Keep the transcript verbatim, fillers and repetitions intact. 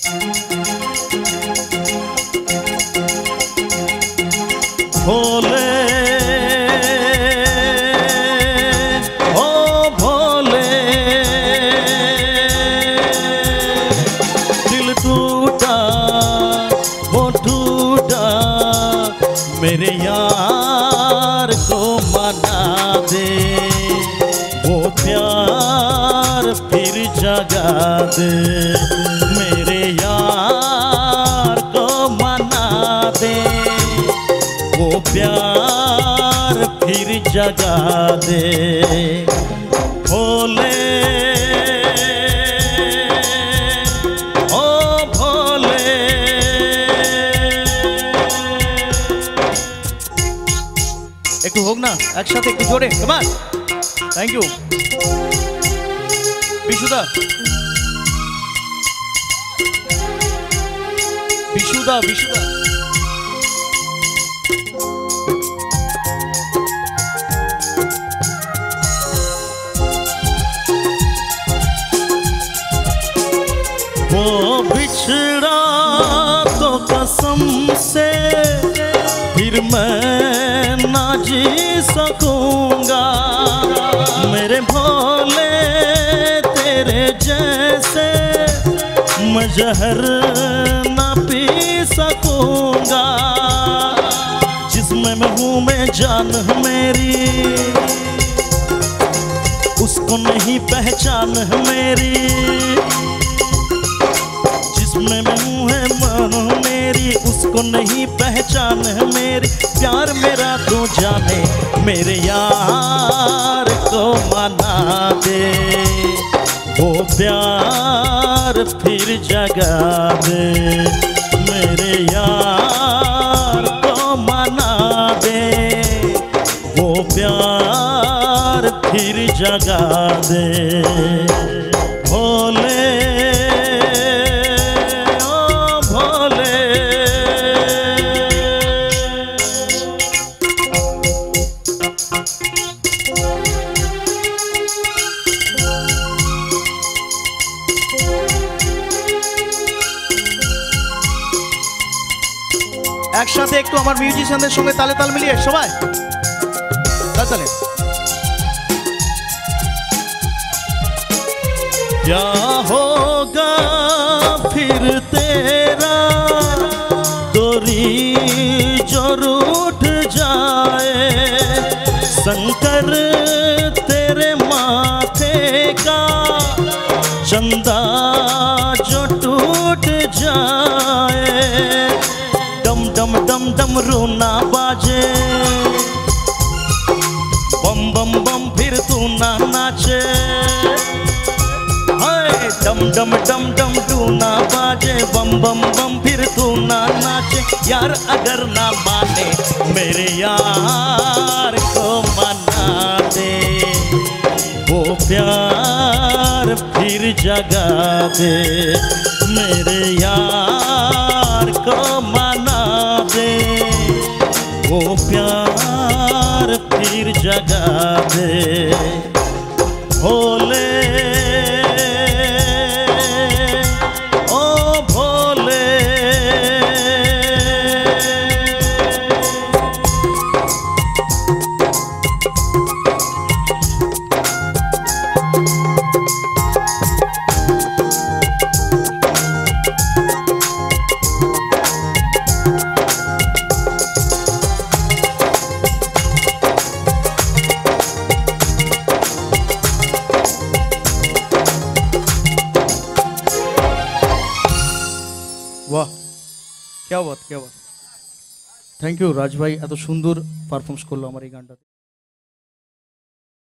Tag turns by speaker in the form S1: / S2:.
S1: भोले ओ भोले, दिल टूटा वो टूटा, मेरे यार को मना दे, वो प्यार फिर जगा दे, मेरे यार को मना दे, वो प्यार फिर जगा दे। भोले ओ भोले, একটু হোক না একসাথে, একটু জোরে, কমান, থ্যাংক ইউ বিশুদা, বিশুদা বিশুদা। वो बिछड़ा तो कसम से फिर मैं ना जी सकूंगा, मेरे भोले तेरे जैसे मैं जहर ना पी सकूंगा, जिसमें मैं हूँ मैं जान मेरी, उसको नहीं पहचान मेरी, जिसमें मैं हूँ है मन मेरी, उसको नहीं पहचान है मेरी, प्यार मेरा तू जाने, मेरे यार को मना दे, वो प्यार फिर जगा दे, मेरे यार को मना दे, वो प्यार फिर जगा दे। भोले একসাথে একটু আমার মিউজিশিয়ানদের সঙ্গে তালে তাল মিলিয়ে সবাই তালে। क्या होगा फिर तेरा डोरी जो रूठ जाए, शंकर तेरे माथे का चंदा जो टूट जाए, डम डम डम डम रोना बाजे, बम बम बम फिर तू ना नाचे, डम डम डम डम तू ना बाजे, बम बम बम फिर तू ना नाचे, यार अगर ना माने मेरे यार को मना दे, वो प्यार फिर जगा दे, मेरे यार को मना दे, वो प्यार फिर जगा दे। भोले वाह, क्या बात क्या बात, थैंक यू राज भाई, এত সুন্দর পারফরমেন্স করলো আমার এই গানটা।